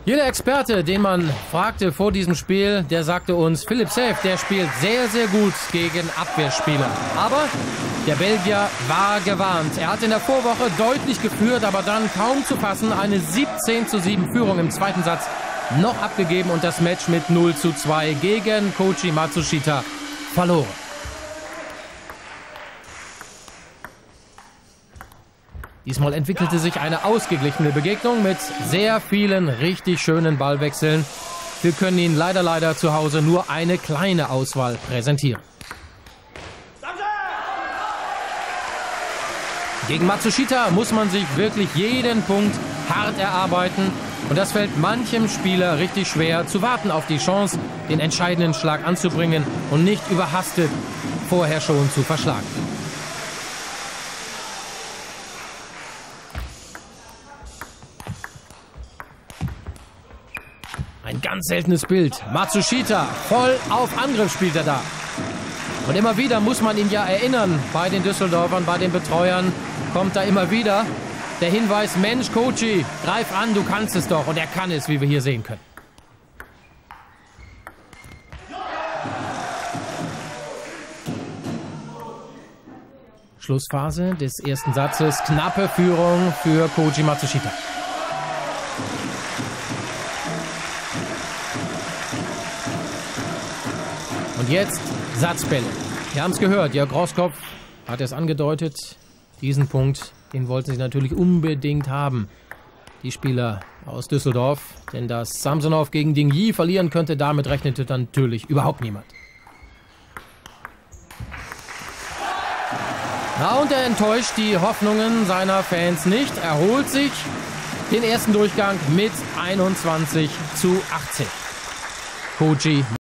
Jeder Experte, den man fragte vor diesem Spiel, der sagte uns, Philipp Saev, der spielt sehr, sehr gut gegen Abwehrspieler. Aber der Belgier war gewarnt. Er hat in der Vorwoche deutlich geführt, aber dann kaum zu fassen eine 17:7 Führung im zweiten Satz noch abgegeben und das Match mit 0:2 gegen Koji Matsushita verloren. Diesmal entwickelte sich eine ausgeglichene Begegnung mit sehr vielen richtig schönen Ballwechseln. Wir können Ihnen leider zu Hause nur eine kleine Auswahl präsentieren. Gegen Matsushita muss man sich wirklich jeden Punkt hart erarbeiten. Und das fällt manchem Spieler richtig schwer, zu warten auf die Chance, den entscheidenden Schlag anzubringen und nicht überhastet vorher schon zu verschlagen. Ein ganz seltenes Bild. Matsushita, voll auf Angriff spielt er da. Und immer wieder muss man ihn ja erinnern, bei den Düsseldorfern, bei den Betreuern, kommt da immer wieder der Hinweis, Mensch, Koji, greif an, du kannst es doch. Und er kann es, wie wir hier sehen können. Schlussphase des ersten Satzes, knappe Führung für Koji Matsushita. Und jetzt Satzbälle. Wir haben es gehört, Jörg Roskopf hat es angedeutet. Diesen Punkt, den wollten sie natürlich unbedingt haben, die Spieler aus Düsseldorf. Denn dass Samsonov gegen Ding Yi verlieren könnte, damit rechnete dann natürlich überhaupt niemand. Ja, und er enttäuscht die Hoffnungen seiner Fans nicht. Er holt sich den ersten Durchgang mit 21:18. Koji